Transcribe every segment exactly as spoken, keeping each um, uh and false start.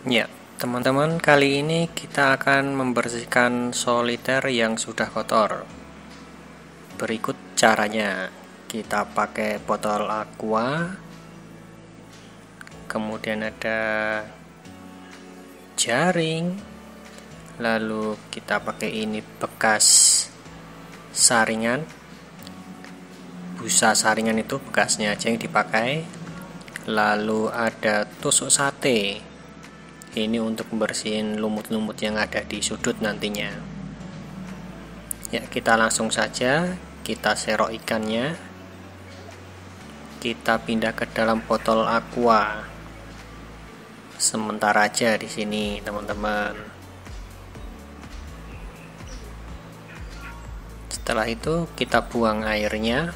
Ya, teman-teman, kali ini kita akan membersihkan soliter yang sudah kotor. Berikut caranya. Kita pakai botol aqua, kemudian ada jaring, lalu kita pakai ini bekas saringan, busa saringan itu bekasnya aja yang dipakai. Lalu ada tusuk sate, ini untuk membersihin lumut-lumut yang ada di sudut nantinya. Ya, kita langsung saja kita serok ikannya, kita pindah ke dalam botol aqua sementara aja di sini, teman-teman. Setelah itu kita buang airnya,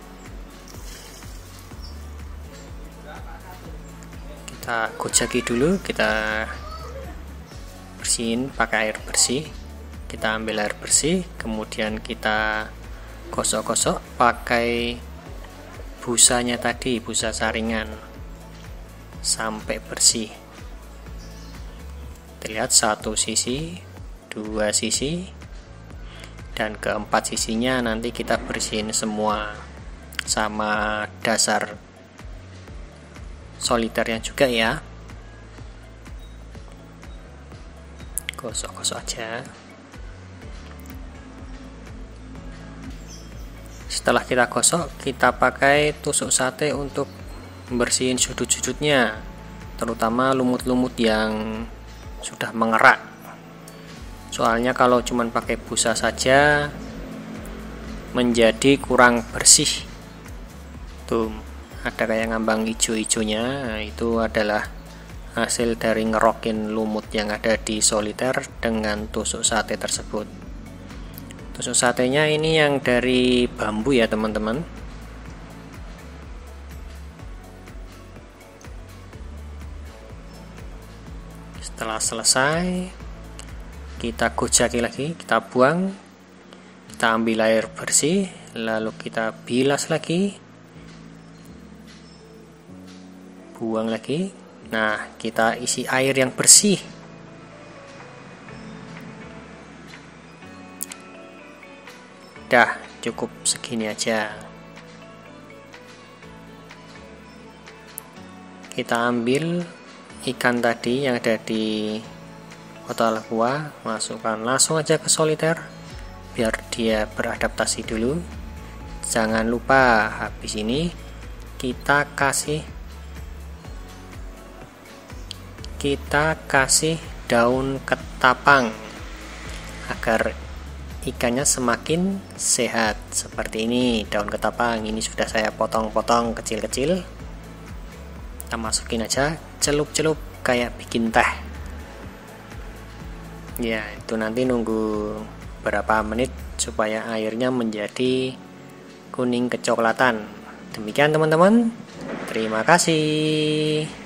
kita gojaki dulu, kita bersihin pakai air bersih. Kita ambil air bersih, kemudian kita gosok-gosok pakai busanya tadi, busa saringan, sampai bersih. Terlihat satu sisi, dua sisi, dan keempat sisinya nanti kita bersihin semua sama dasar soliternya juga ya. Gosok-gosok aja. Setelah kita gosok, kita pakai tusuk sate untuk membersihin sudut-sudutnya, terutama lumut-lumut yang sudah mengerak. Soalnya kalau cuman pakai busa saja menjadi kurang bersih. Tuh, ada kayak ngambang hijau-hijaunya, itu adalah hasil dari ngerokin lumut yang ada di soliter dengan tusuk sate tersebut. Tusuk satenya ini yang dari bambu ya, teman-teman. Setelah selesai, kita gojaki lagi, kita buang, kita ambil air bersih, lalu kita bilas lagi, buang lagi. Nah, kita isi air yang bersih. Dah, cukup segini aja. Kita ambil ikan tadi yang ada di botol aqua, masukkan langsung aja ke soliter biar dia beradaptasi dulu. Jangan lupa habis ini kita kasih kita kasih daun ketapang agar ikannya semakin sehat. Seperti ini, daun ketapang ini sudah saya potong-potong kecil-kecil. Kita masukin aja, celup-celup kayak bikin teh. Ya, itu nanti nunggu berapa menit supaya airnya menjadi kuning kecoklatan. Demikian teman-teman. Terima kasih.